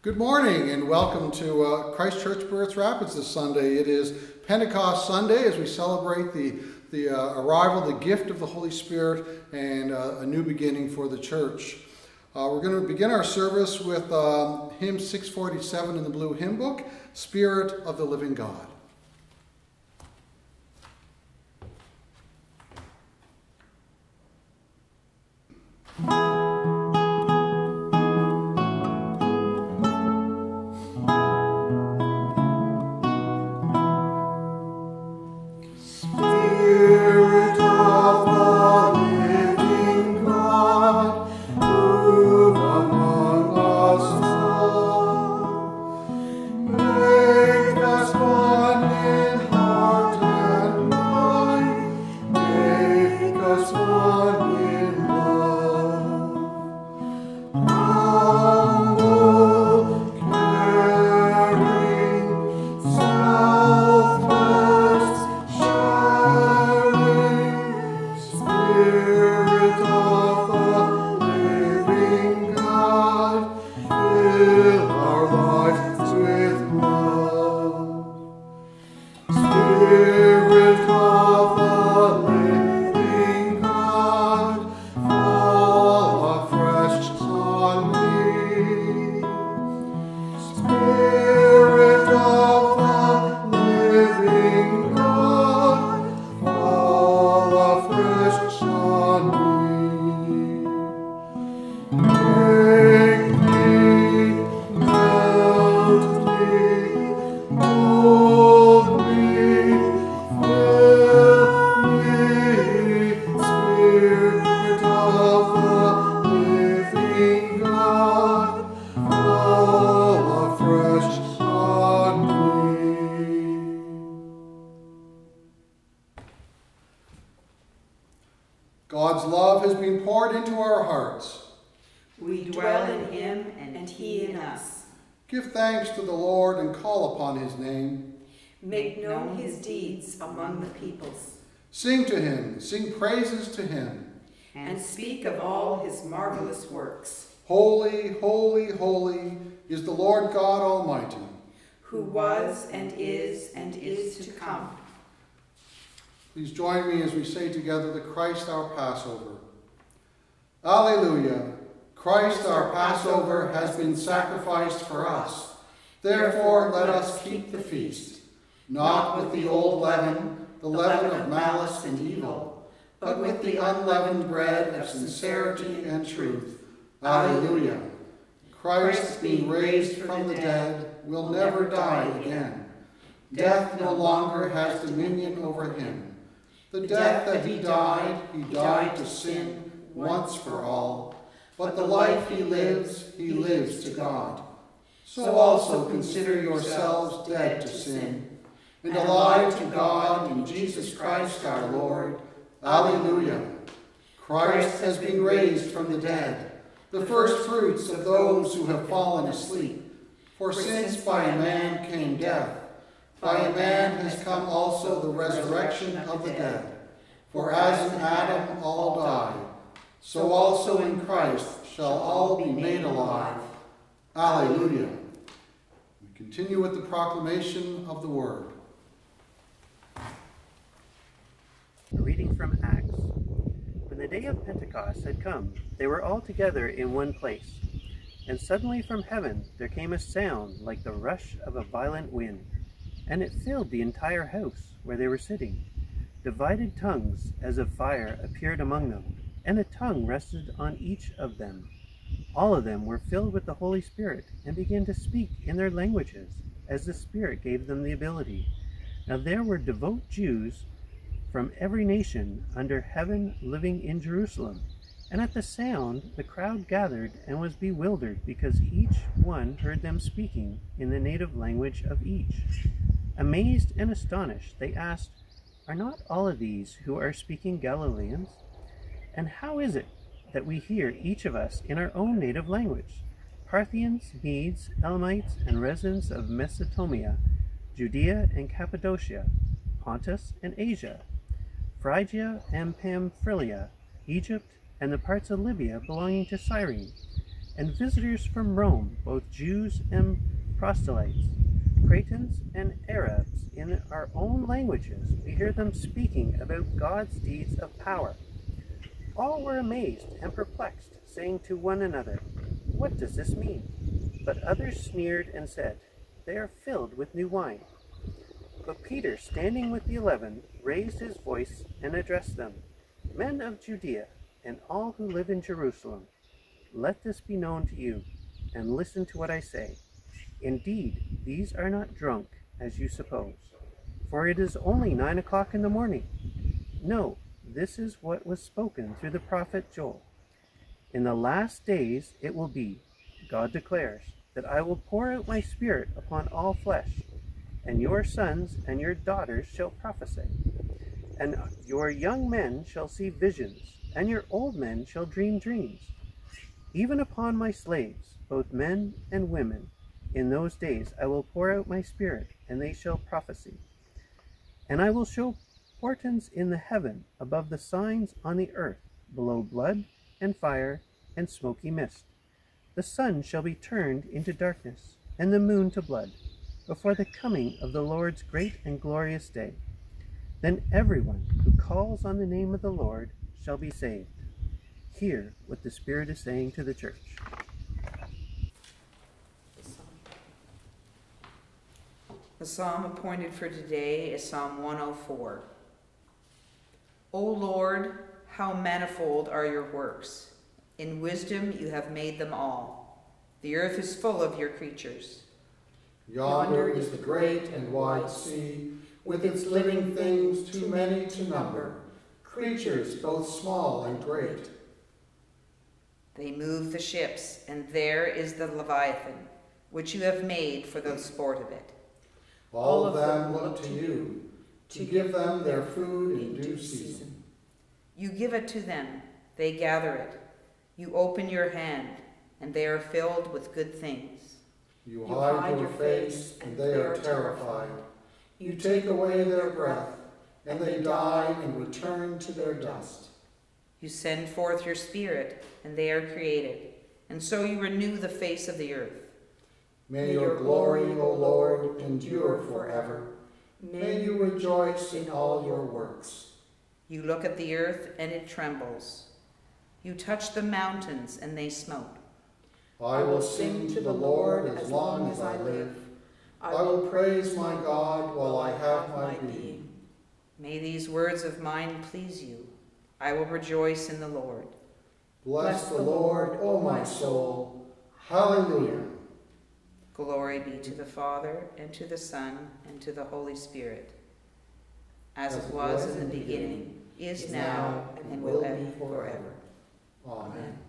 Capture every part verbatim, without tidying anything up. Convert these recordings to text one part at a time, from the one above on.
Good morning and welcome to uh, Christ Church Birth Rapids this Sunday. It is Pentecost Sunday as we celebrate the, the uh, arrival, the gift of the Holy Spirit, and uh, a new beginning for the church. Uh, we're going to begin our service with um, hymn six forty-seven in the Blue Hymn Book, Spirit of the Living God. God's love has been poured into our hearts. We dwell in him and he in us. Give thanks to the Lord and call upon his name. Make known his deeds among the peoples. Sing to him, sing praises to him. And speak of all his marvelous works. Holy, holy, holy is the Lord God Almighty, who was and is and is to come. Please join me as we say together the Christ our Passover. Alleluia! Christ our Passover has been sacrificed for us. Therefore let us keep the feast, not with the old leaven, the leaven of malice and evil, but with the unleavened bread of sincerity and truth. Alleluia! Christ, being raised from the dead, will never die again. Death no longer has dominion over him. The death that he died, he died to sin once for all. But the life he lives, he lives to God. So also consider yourselves dead to sin, and alive to God in Jesus Christ our Lord. Alleluia! Christ has been raised from the dead, the first fruits of those who have fallen asleep. For since by a man came death, by a man has come also the resurrection of the dead. For as in Adam all die, so also in Christ shall all be made alive. Alleluia. We continue with the proclamation of the word. A reading from Acts. When the day of Pentecost had come, they were all together in one place. And suddenly from heaven there came a sound like the rush of a violent wind, and it filled the entire house where they were sitting. Divided tongues as of fire appeared among them, and a tongue rested on each of them. All of them were filled with the Holy Spirit and began to speak in their languages, as the Spirit gave them the ability. Now there were devout Jews from every nation under heaven living in Jerusalem. And at the sound the crowd gathered and was bewildered, because each one heard them speaking in the native language of each. Amazed and astonished, they asked, "Are not all of these who are speaking Galileans? And how is it that we hear each of us in our own native language? Parthians, Medes, Elamites, and residents of Mesopotamia, Judea and Cappadocia, Pontus and Asia, Phrygia and Pamphylia, Egypt, and the parts of Libya belonging to Cyrene, and visitors from Rome, both Jews and proselytes, Cretans and Arabs, in our own languages. We hear them speaking about God's deeds of power. All were amazed and perplexed, saying to one another, "What does this mean?" But others sneered and said, "They are filled with new wine." But Peter, standing with the eleven, raised his voice and addressed them, "Men of Judea, and all who live in Jerusalem, let this be known to you, and listen to what I say. Indeed, these are not drunk, as you suppose, for it is only nine o'clock in the morning. No, this is what was spoken through the prophet Joel. In the last days it will be, God declares, that I will pour out my Spirit upon all flesh, and your sons and your daughters shall prophesy, and your young men shall see visions, and your old men shall dream dreams. Even upon my slaves, both men and women, in those days I will pour out my Spirit, and they shall prophesy. And I will show portents in the heaven above the signs on the earth, below blood and fire and smoky mist. The sun shall be turned into darkness, and the moon to blood, before the coming of the Lord's great and glorious day. Then everyone who calls on the name of the Lord shall be saved." Hear what the Spirit is saying to the church. The psalm appointed for today is Psalm one oh four. O Lord, how manifold are your works! In wisdom you have made them all. The earth is full of your creatures. Yonder is the great and wide sea, with its living things too many to number, creatures both small and great. They move the ships, and there is the Leviathan, which you have made for the sport of it. All of them look to you, to give them their food in due season. You give it to them, they gather it. You open your hand, and they are filled with good things. You hide your face, and they are terrified. You take away their breath, and they die and return to their dust. You send forth your Spirit, and they are created, and so you renew the face of the earth. May your glory, O Lord, endure forever. May you rejoice in all your works. You look at the earth, and it trembles. You touch the mountains, and they smoke. I will sing to the Lord as long as I live. I will praise my God while I have my being. May these words of mine please you. I will rejoice in the Lord. Bless the Lord, O my soul. Hallelujah. Glory be to the Father, and to the Son, and to the Holy Spirit, as it was in the beginning, is now, and will be forever. Amen.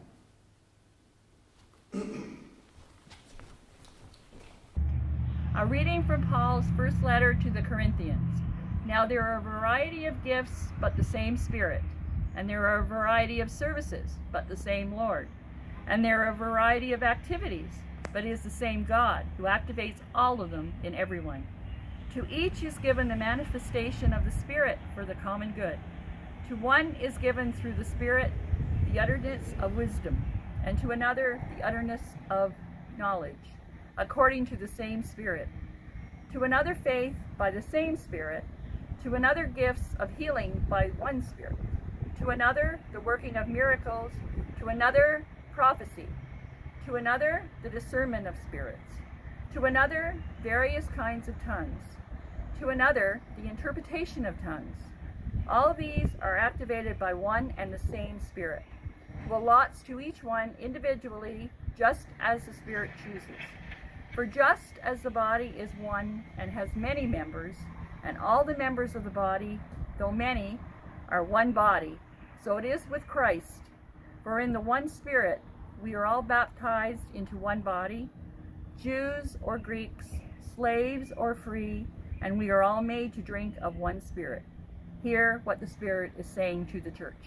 A reading from Paul's first letter to the Corinthians. Now there are a variety of gifts, but the same Spirit. And there are a variety of services, but the same Lord. And there are a variety of activities, but it is the same God who activates all of them in everyone. To each is given the manifestation of the Spirit for the common good. To one is given through the Spirit the utterance of wisdom, and to another the utterance of knowledge, according to the same Spirit. To another faith by the same Spirit. To another gifts of healing by one Spirit. To another the working of miracles. To another prophecy. To another the discernment of spirits. To another various kinds of tongues. To another the interpretation of tongues. All these are activated by one and the same Spirit, who allots to each one individually just as the Spirit chooses. For just as the body is one and has many members, and all the members of the body, though many, are one body, so it is with Christ. For in the one Spirit we are all baptized into one body, Jews or Greeks, slaves or free, and we are all made to drink of one Spirit. Hear what the Spirit is saying to the church.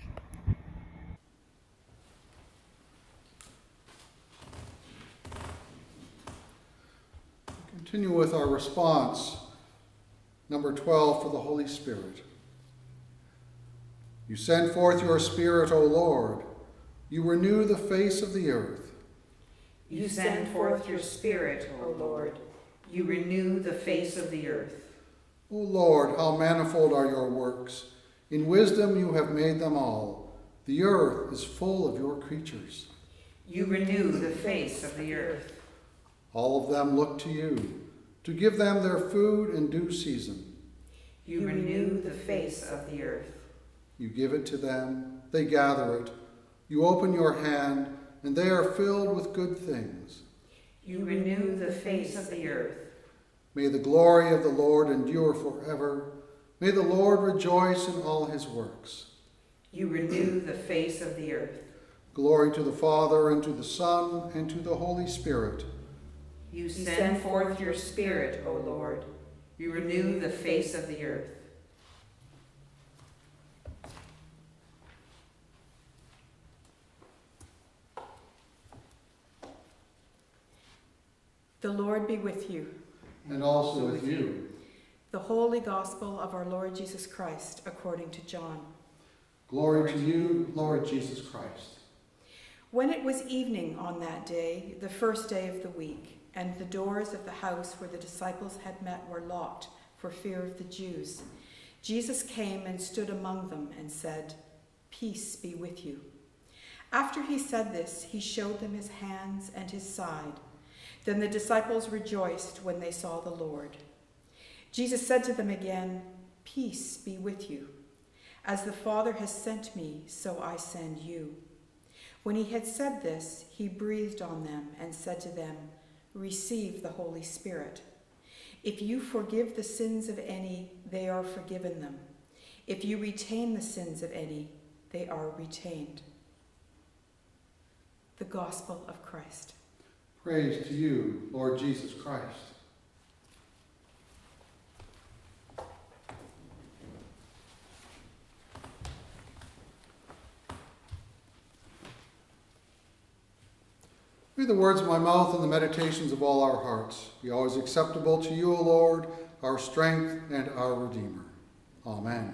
Continue with our response, number twelve, for the Holy Spirit. You send forth your Spirit, O Lord. You renew the face of the earth. You send forth your Spirit, O Lord. You renew the face of the earth. O Lord, how manifold are your works. In wisdom you have made them all. The earth is full of your creatures. You renew the face of the earth. All of them look to you, to give them their food in due season. You renew the face of the earth. You give it to them, they gather it. You open your hand, and they are filled with good things. You renew the face of the earth. May the glory of the Lord endure forever. May the Lord rejoice in all his works. You renew the face of the earth. Glory to the Father, and to the Son, and to the Holy Spirit. You send forth your Spirit, O Lord. You renew the face of the earth. The Lord be with you. And also with you. The Holy Gospel of our Lord Jesus Christ according to John. Glory to you, Lord Jesus Christ. When it was evening on that day, the first day of the week, and the doors of the house where the disciples had met were locked for fear of the Jews, Jesus came and stood among them and said, "Peace be with you." After he said this, he showed them his hands and his side. Then the disciples rejoiced when they saw the Lord. Jesus said to them again, "Peace be with you. As the Father has sent me, so I send you." When he had said this, he breathed on them and said to them, "Receive the Holy Spirit. If you forgive the sins of any, they are forgiven them. If you retain the sins of any, they are retained." The Gospel of Christ. Praise to you, Lord Jesus Christ. May the words of my mouth and the meditations of all our hearts be always acceptable to you, O Lord, our strength and our Redeemer. Amen.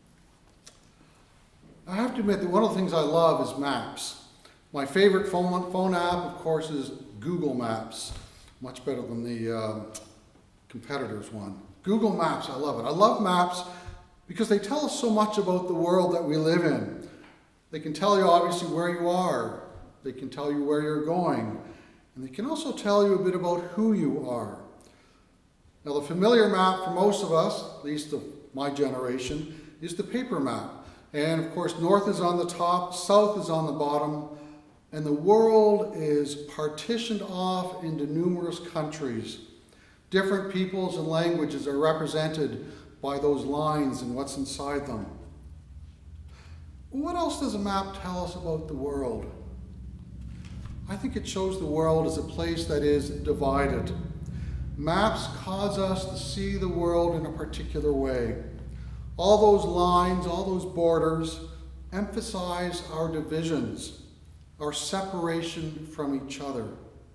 I have to admit that one of the things I love is maps. My favorite phone, phone app, of course, is Google Maps. Much better than the um, competitor's one. Google Maps, I love it. I love maps because they tell us so much about the world that we live in. They can tell you, obviously, where you are. They can tell you where you're going. And they can also tell you a bit about who you are. Now, the familiar map for most of us, at least of my generation, is the paper map. And, of course, north is on the top, south is on the bottom, and the world is partitioned off into numerous countries. Different peoples and languages are represented by those lines and what's inside them. What else does a map tell us about the world? I think it shows the world as a place that is divided. Maps cause us to see the world in a particular way. All those lines, all those borders emphasize our divisions, our separation from each other.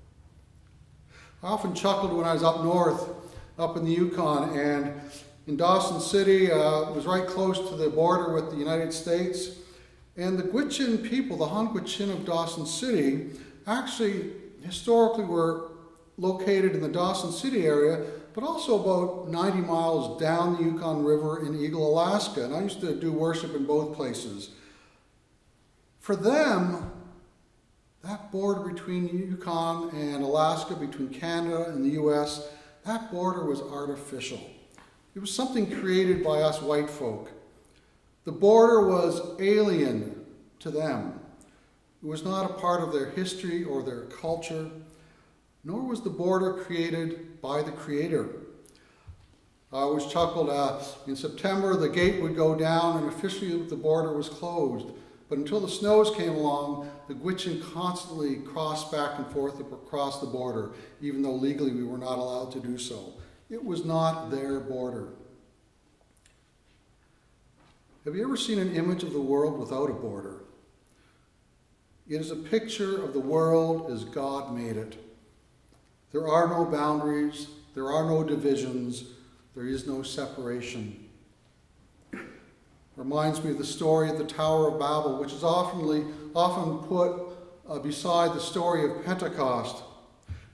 I often chuckled when I was up north, up in the Yukon, and in Dawson City, uh, it was right close to the border with the United States, and the Gwich'in people, the Han Gwich'in of Dawson City, actually historically were located in the Dawson City area, but also about ninety miles down the Yukon River in Eagle, Alaska, and I used to do worship in both places. For them, that border between Yukon and Alaska, between Canada and the U S, that border was artificial. It was something created by us white folk. The border was alien to them. It was not a part of their history or their culture, nor was the border created by the Creator. I always chuckled, uh, in September the gate would go down and officially the border was closed. But until the snows came along, the Gwich'in constantly crossed back and forth across the border, even though legally we were not allowed to do so. It was not their border. Have you ever seen an image of the world without a border? It is a picture of the world as God made it. There are no boundaries, there are no divisions, there is no separation. Reminds me of the story of the Tower of Babel, which is often, often put uh, beside the story of Pentecost.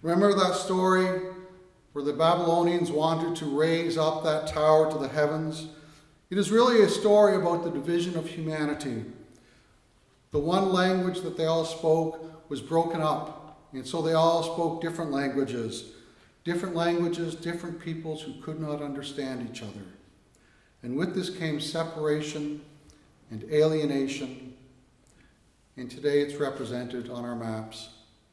Remember that story where the Babylonians wanted to raise up that tower to the heavens? It is really a story about the division of humanity. The one language that they all spoke was broken up, and so they all spoke different languages. Different languages, different peoples who could not understand each other. And with this came separation and alienation, and today it's represented on our maps.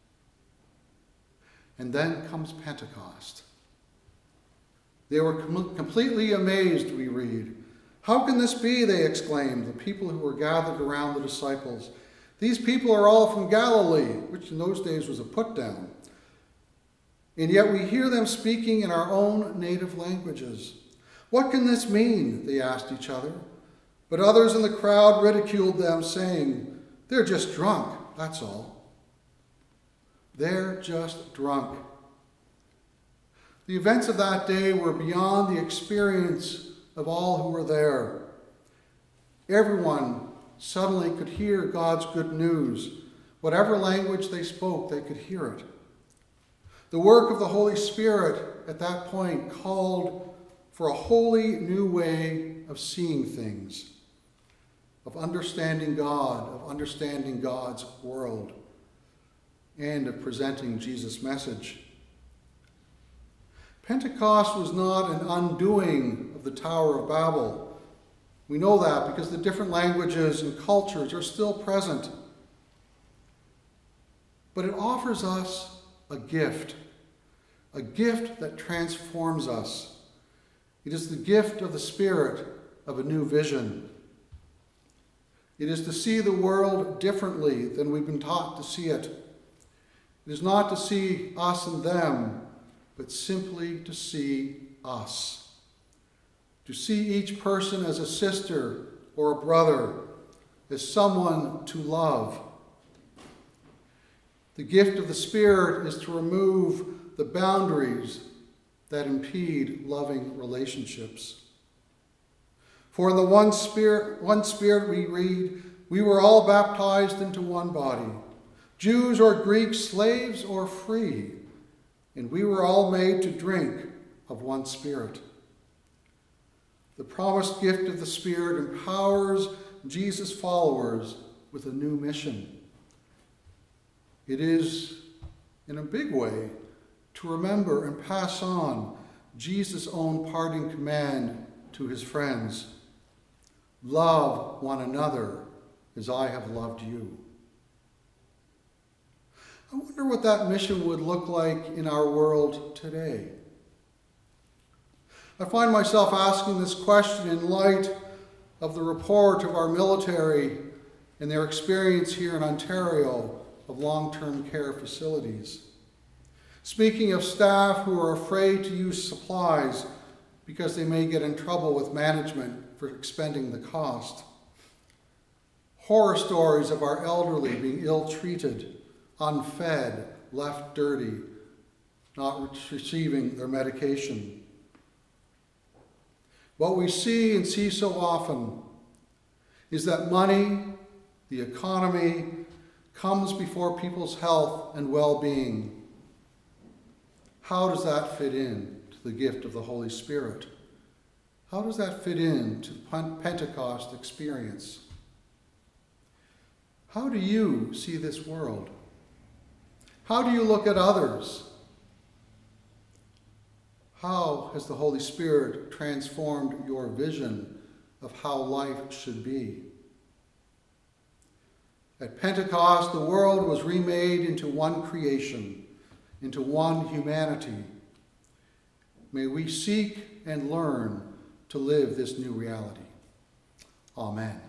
And then comes Pentecost. They were com- completely amazed, we read. How can this be, they exclaimed, the people who were gathered around the disciples. These people are all from Galilee, which in those days was a put-down. And yet we hear them speaking in our own native languages. What can this mean? They asked each other. But others in the crowd ridiculed them, saying, they're just drunk, that's all. They're just drunk. The events of that day were beyond the experience of all who were there. Everyone suddenly could hear God's good news. Whatever language they spoke, they could hear it. The work of the Holy Spirit at that point called for a wholly new way of seeing things, of understanding God, of understanding God's world, and of presenting Jesus' message. Pentecost was not an undoing of the Tower of Babel. We know that because the different languages and cultures are still present. But it offers us a gift, a gift that transforms us. It is the gift of the Spirit of a new vision. It is to see the world differently than we've been taught to see it. It is not to see us and them, but simply to see us. To see each person as a sister or a brother, as someone to love. The gift of the Spirit is to remove the boundaries that impede loving relationships. For in the one Spirit, one Spirit we read, we were all baptized into one body, Jews or Greeks, slaves or free, and we were all made to drink of one Spirit. The promised gift of the Spirit empowers Jesus' followers with a new mission. It is, in a big way, to remember and pass on Jesus' own parting command to his friends. Love one another as I have loved you. I wonder what that mission would look like in our world today. I find myself asking this question in light of the report of our military and their experience here in Ontario of long-term care facilities. Speaking of staff who are afraid to use supplies because they may get in trouble with management for expending the cost. Horror stories of our elderly being ill-treated, unfed, left dirty, not receiving their medication. What we see and see so often is that money, the economy, comes before people's health and well-being. How does that fit in to the gift of the Holy Spirit? How does that fit in to the Pentecost experience? How do you see this world? How do you look at others? How has the Holy Spirit transformed your vision of how life should be? At Pentecost, the world was remade into one creation, into one humanity. May we seek and learn to live this new reality. Amen.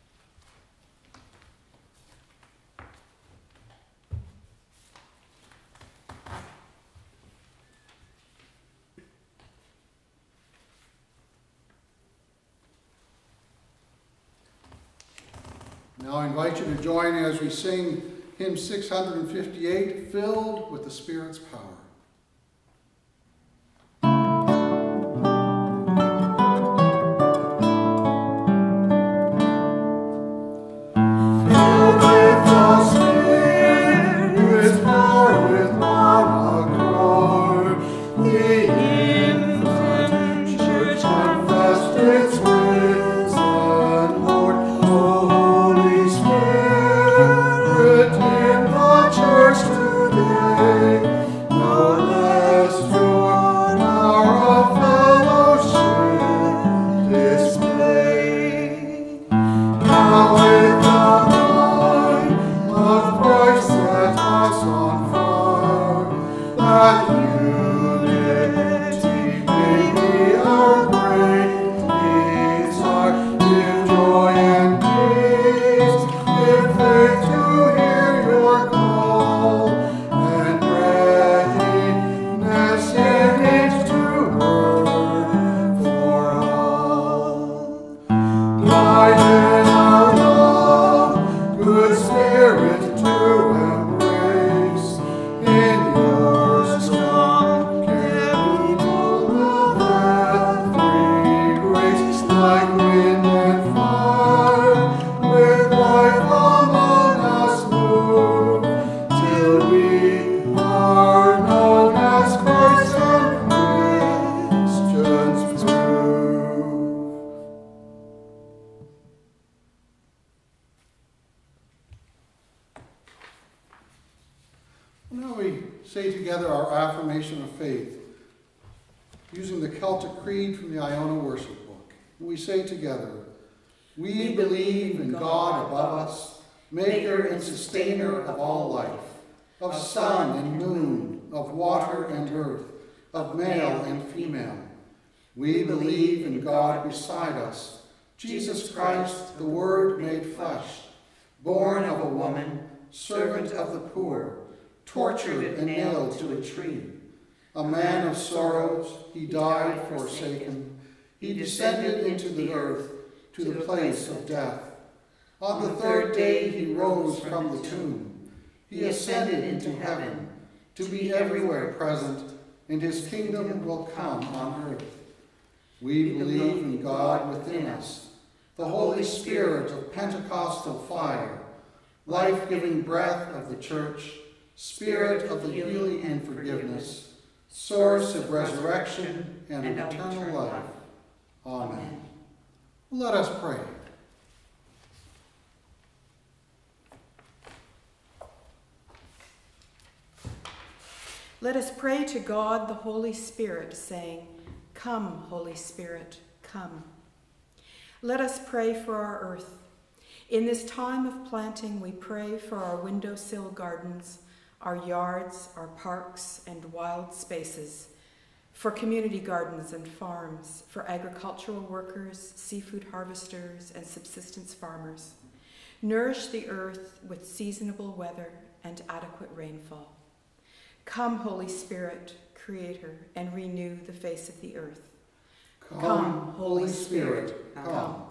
Now I invite you to join as we sing hymn six hundred fifty-eight, Filled with the Spirit's Power. Filled with the Spirit's power, with one accord. say together our affirmation of faith using the Celtic Creed from the Iona Worship Book. We say together, we believe in God above us, maker and sustainer of all life, of sun and moon, of water and earth, of male and female. We believe in God beside us, Jesus Christ, the Word made flesh, born of a woman, servant of the poor, tortured and nailed to a tree. A man of sorrows, he died forsaken. He descended into the earth, to the place of death. On the third day he rose from the tomb. He ascended into heaven, to be everywhere present, and his kingdom will come on earth. We believe in God within us, the Holy Spirit of Pentecostal fire, life-giving breath of the church, spirit of the healing and forgiveness, source of resurrection and eternal life. Amen. Let us pray. Let us pray to God the Holy Spirit, saying, "Come, Holy Spirit, come." Let us pray for our earth. In this time of planting, we pray for our windowsill gardens, our yards, our parks, and wild spaces, for community gardens and farms, for agricultural workers, seafood harvesters, and subsistence farmers. Nourish the earth with seasonable weather and adequate rainfall. Come, Holy Spirit, Creator, and renew the face of the earth. Come, come Holy Spirit, come. come.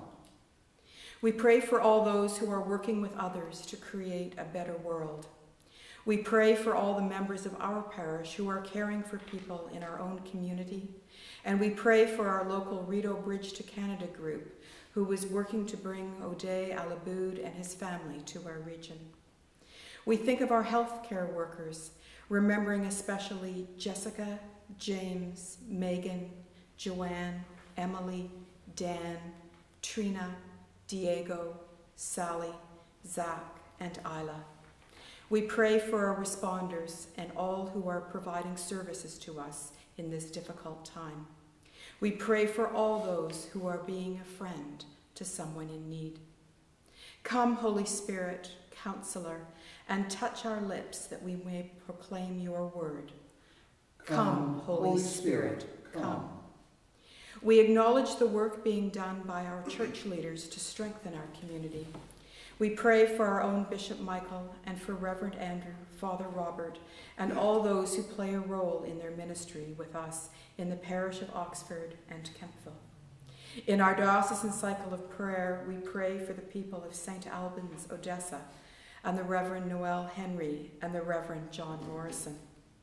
We pray for all those who are working with others to create a better world. We pray for all the members of our parish who are caring for people in our own community, and we pray for our local Rideau Bridge to Canada group, who was working to bring O'Day Alaboud and his family to our region. We think of our healthcare workers, remembering especially Jessica, James, Megan, Joanne, Emily, Dan, Trina, Diego, Sally, Zach, and Isla. We pray for our responders and all who are providing services to us in this difficult time. We pray for all those who are being a friend to someone in need. Come, Holy Spirit, Counselor, and touch our lips that we may proclaim your word. Come, Holy Spirit, come. We acknowledge the work being done by our church leaders to strengthen our community. We pray for our own Bishop Michael and for Reverend Andrew, Father Robert, and all those who play a role in their ministry with us in the parish of Oxford and Kemptville. In our diocesan cycle of prayer, we pray for the people of Saint Albans, Odessa, and the Reverend Noel Henry and the Reverend John Morrison.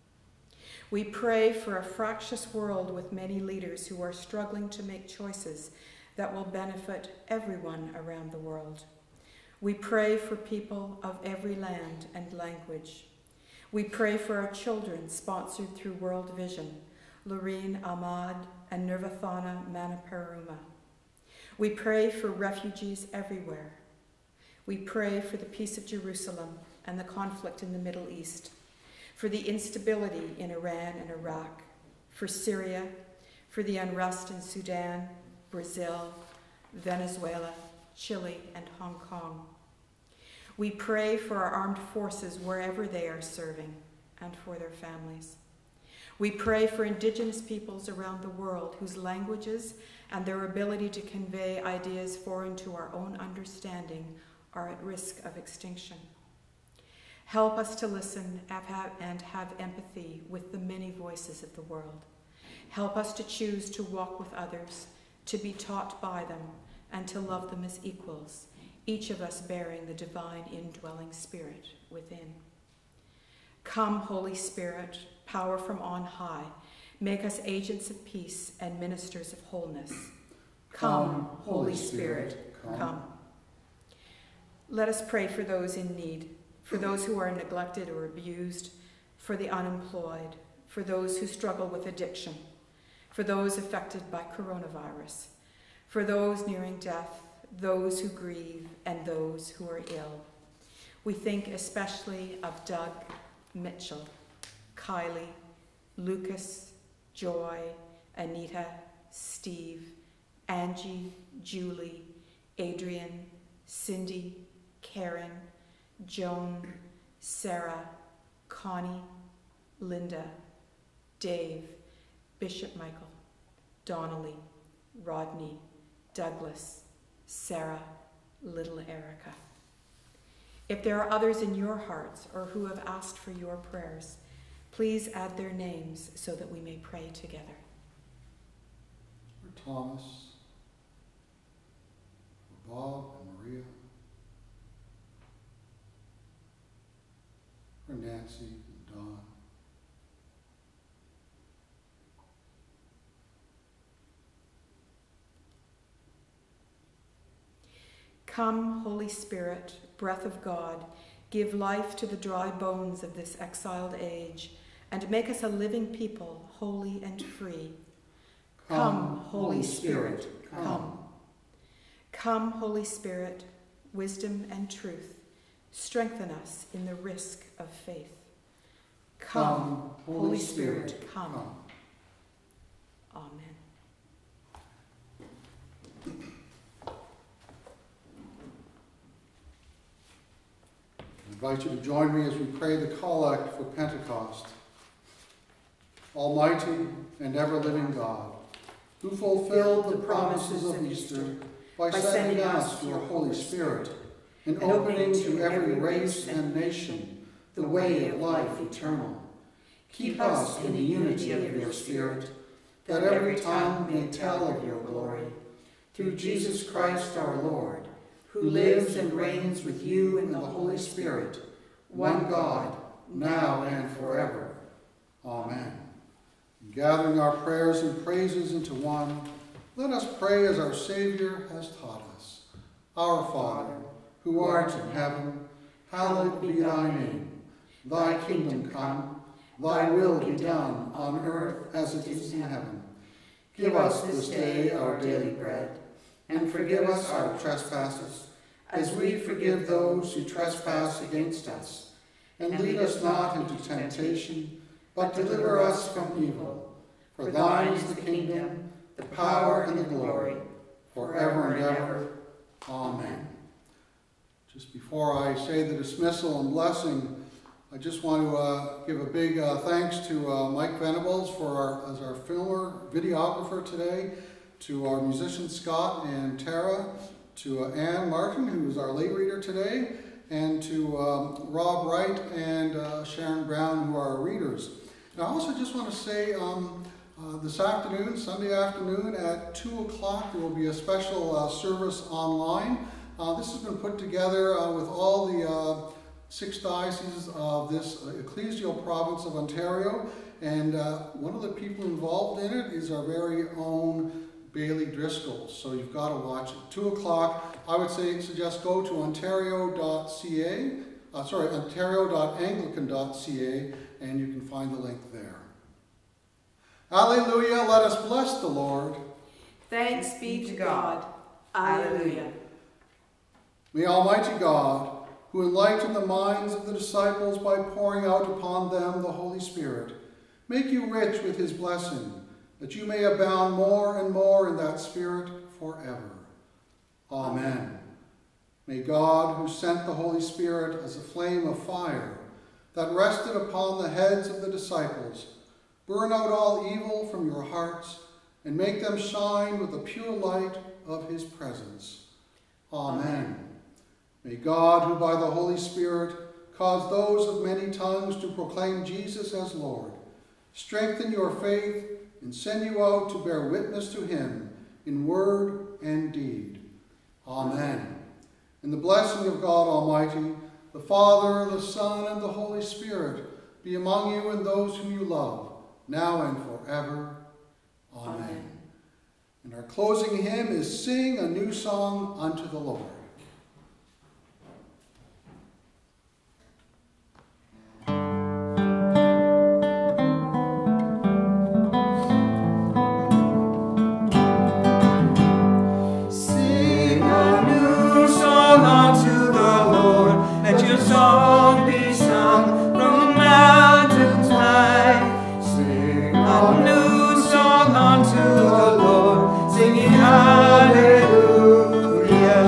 We pray for a fractious world with many leaders who are struggling to make choices that will benefit everyone around the world. We pray for people of every land and language. We pray for our children sponsored through World Vision, Loreen Ahmad and Nirvathana Manaparuma. We pray for refugees everywhere. We pray for the peace of Jerusalem and the conflict in the Middle East, for the instability in Iran and Iraq, for Syria, for the unrest in Sudan, Brazil, Venezuela, Chile, and Hong Kong. We pray for our armed forces wherever they are serving and for their families. We pray for Indigenous peoples around the world whose languages and their ability to convey ideas foreign to our own understanding are at risk of extinction. Help us to listen and have empathy with the many voices of the world. Help us to choose to walk with others, to be taught by them, and to love them as equals, each of us bearing the divine indwelling spirit within. Come, Holy Spirit, power from on high, make us agents of peace and ministers of wholeness. Come, Holy Spirit, come. Let us pray for those in need, for those who are neglected or abused, for the unemployed, for those who struggle with addiction, for those affected by coronavirus, for those nearing death, those who grieve, and those who are ill. We think especially of Doug Mitchell. Kylie, Lucas, Joy, Anita, Steve, Angie, Julie, Adrian, Cindy, Karen, Joan, Sarah, Connie, Linda, Dave, Bishop Michael, Donnelly, Rodney, Douglas, Sarah, little Erica. If there are others in your hearts or who have asked for your prayers, please add their names so that we may pray together. For Thomas, for Bob and Maria, for Nancy and Don, come, Holy Spirit, breath of God, give life to the dry bones of this exiled age, and make us a living people, holy and free. Come, Holy Spirit, come. Come, Holy Spirit, wisdom and truth, strengthen us in the risk of faith. Come, Holy Spirit, come. Amen. I invite you to join me as we pray the collect for Pentecost. Almighty and ever-living God, who fulfilled the promises of Easter by sending us your Holy Spirit and opening to every race and nation the way of life eternal, keep us in the unity of your Spirit, that every tongue may tell of your glory. Through Jesus Christ our Lord, who lives and reigns with you in the Holy Spirit, one God, now and forever. Amen. Gathering our prayers and praises into one, let us pray as our Savior has taught us. Our Father, who art in heaven, hallowed be thy name. Thy kingdom come, thy will be done on earth as it is in heaven. Give us this day our daily bread, and forgive us our trespasses, as we forgive those who trespass against us. And lead us not into temptation, but deliver us from evil. For thine is the kingdom, the power, and the glory, forever and ever. Amen. Just before I say the dismissal and blessing, I just want to uh, give a big uh, thanks to uh, Mike Venables for our, as our filmer, videographer today, to our musicians Scott and Tara, to uh, Ann Martin, who is our lay reader today, and to um, Rob Wright and uh, Sharon Brown, who are our readers. And I also just want to say um, uh, this afternoon, Sunday afternoon at two o'clock, there will be a special uh, service online. Uh, this has been put together uh, with all the uh, six dioceses of this ecclesial province of Ontario, and uh, one of the people involved in it is our very own Bailey Driscoll, so you've got to watch it. two o'clock, I would say, suggest go to ontario dot c a, uh, sorry, ontario dot anglican dot c a, and you can find the link there. Alleluia, let us bless the Lord. Thanks be to God. Alleluia. May Almighty God, who enlightened the minds of the disciples by pouring out upon them the Holy Spirit, make you rich with his blessing, that you may abound more and more in that Spirit forever. Amen. May God, who sent the Holy Spirit as a flame of fire that rested upon the heads of the disciples, burn out all evil from your hearts and make them shine with the pure light of his presence. Amen. May God, who by the Holy Spirit caused those of many tongues to proclaim Jesus as Lord, strengthen your faith and send you out to bear witness to him in word and deed. Amen. And the blessing of God Almighty, the Father, the Son, and the Holy Spirit be among you and those whom you love, now and forever. Amen. Amen. And our closing hymn is Sing a New Song Unto the Lord. Song be sung from the mountains high. singing hallelujah.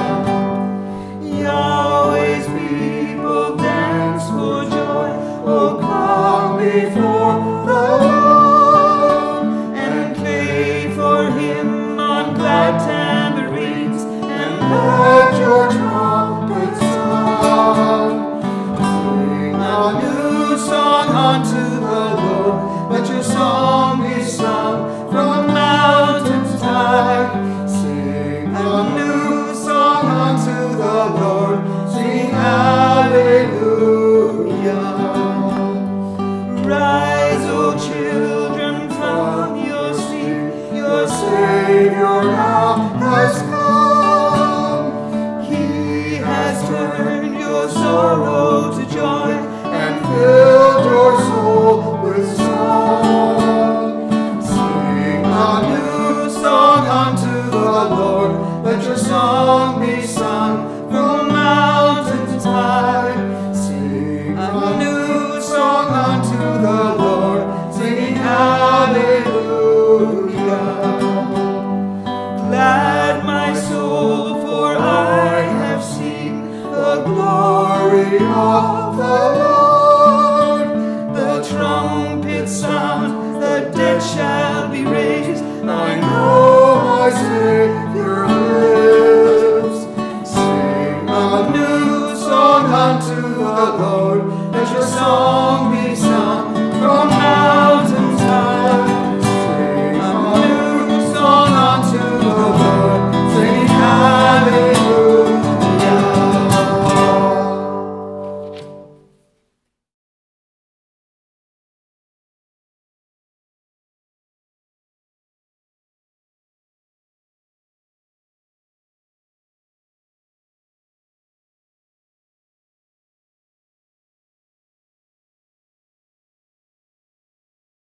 Yahweh's people dance for joy, oh come before the Lord, and play for him on glad tambourines, and let your trumpets sound. Sing a new song unto the Lord, let your song be sung from mountains high. Sing a new song unto the Lord, sing hallelujah. Rise, O children, from your sleep, your Savior now has come. He has turned your sorrow to joy and filled your soul with song. Sing a new song unto the Lord, let your song be sung from mountains high. Sing a new song unto the Lord, singing hallelujah. Glad my soul, for I have seen the glory of the Lord.